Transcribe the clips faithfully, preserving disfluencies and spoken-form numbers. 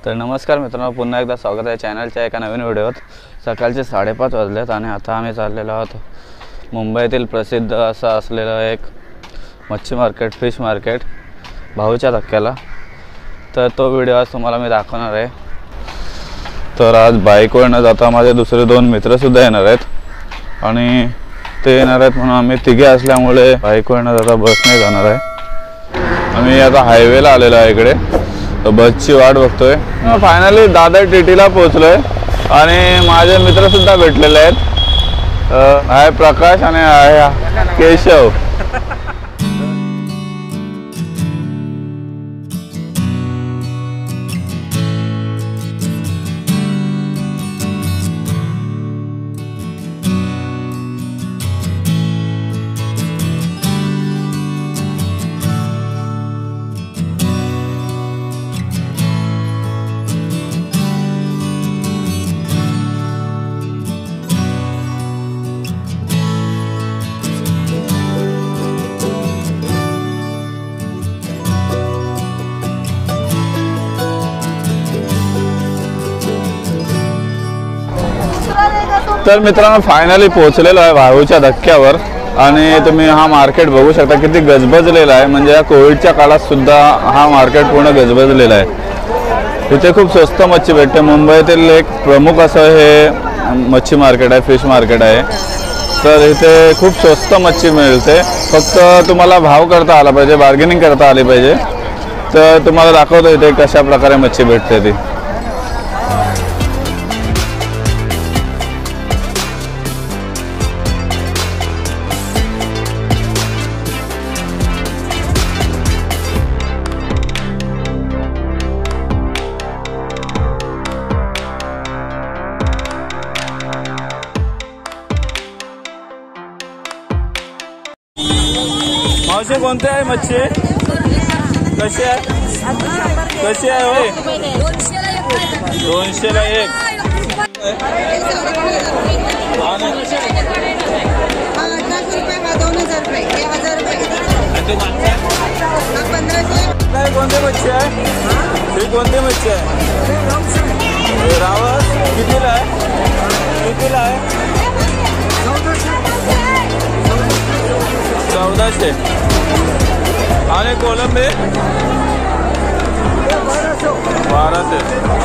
तर नमस्कार मित्रांनो, पुन्हा एकदा स्वागत आहे चॅनलच्या एका नवीन व्हिडिओत। सकाळचे साडेपाच वाजलेत आणि आता आम्ही चाललेलो आहोत मुंबईतील प्रसिद्ध असा असलेला एक मच्छी मार्केट, फिश मार्केट भाऊच्या धक्क्याला। तर तो व्हिडिओ आज तुम्हाला मी दाखवणार आहे। तर आज बाईकवर न जाता माझे दुसरे दोन मित्रसुद्धा येणार आहेत आणि ते येणार आहेत म्हणून आम्ही तिघे असल्यामुळे बाईकवर न जाता बसने जाणार आहे। आम्ही आता हायवेला आलेलो आहे इकडे, तो बसची वाट बघतोय। फायनली दादर टीटीला पोहोचलोय आणि माझे मित्र सुद्धा भेटलेले आहेत। आहे प्रकाश आणि आहे केशव। तर मित्रांनो, फायनली पोहोचलेलो आहे भाऊच्या धक्क्यावर आणि तुम्ही हा मार्केट बघू शकता किती गजबजलेला आहे। म्हणजे या कोविडच्या काळात सुद्धा हा मार्केट पूर्ण गजबजलेला आहे। इथे खूप स्वस्त मच्छी भेटते। मुंबईतील एक प्रमुख असं हे मच्छी मार्केट आहे, फिश मार्केट आहे। तर इथे खूप स्वस्त मच्छी मिळते, फक्त तुम्हाला भाव करता आला पाहिजे, बार्गेनिंग करता आली पाहिजे। तर तुम्हाला दाखवतो इथे कशा प्रकारे मच्छी भेटते ती। मावशी, कोणते आहे मच्छी? कशी आहे? कशी आहे होय? दोनशे ला एक। काय कोणती मच्छी आहे? ही कोणती मच्छी आहे? रावस कितीला आहे? कितीला आहे? चौदाशे। आणि कोलंबी बाराशे।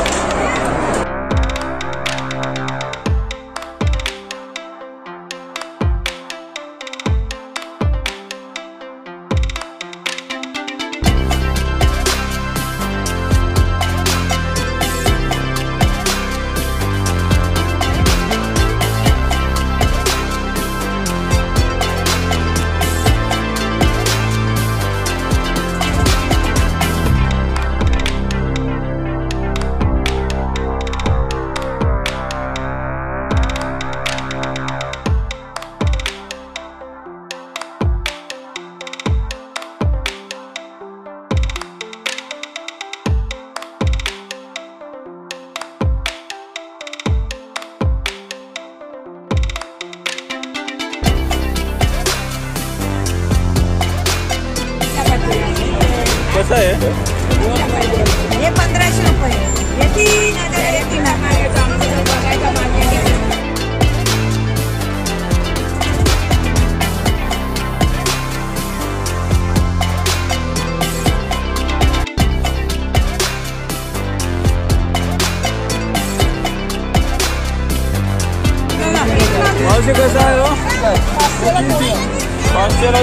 कसं आहे हे? पंधराशे रुपये। हे तीन हजार, हे तीन मावशी कसं आहे हो? पाचशेला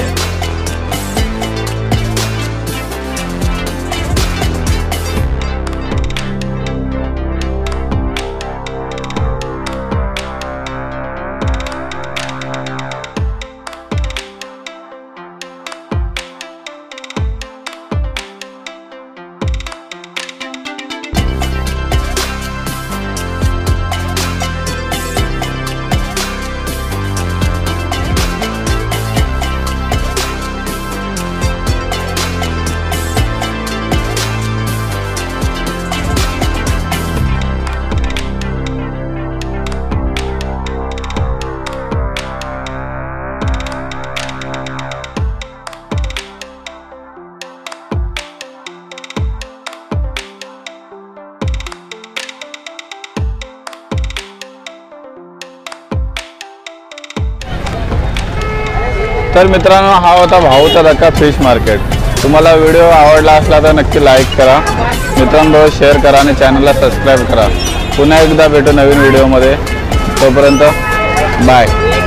तर मित्रांनो हा होता भाऊचा धक्का फिश मार्केट. तुम्हाला व्हिडिओ आवडला असला तर नक्की लाईक करा, मित्रांबरोबर शेअर करा आणि चॅनलला सबस्क्राईब करा. पुन्हा एकदा भेटू नवीन व्हिडिओमध्ये. तोपर्यंत बाय.